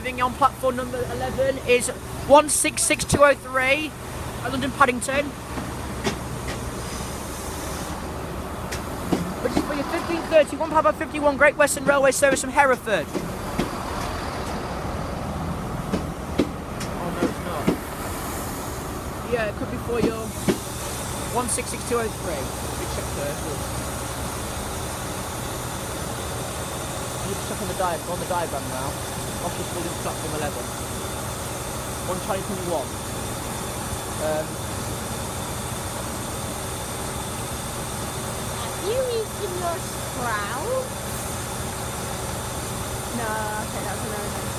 arriving on platform number 11 is 166203 at London Paddington. Which is for your 15:30, 1 Great Western Railway service from Hereford. Oh no, it's not. Yeah, it could be for your 166203. Let me check first. You need to check on the diagram now. Office building platform 11. 1 Chinese 21. Have you eaten your sprout? No, okay, that's another thing.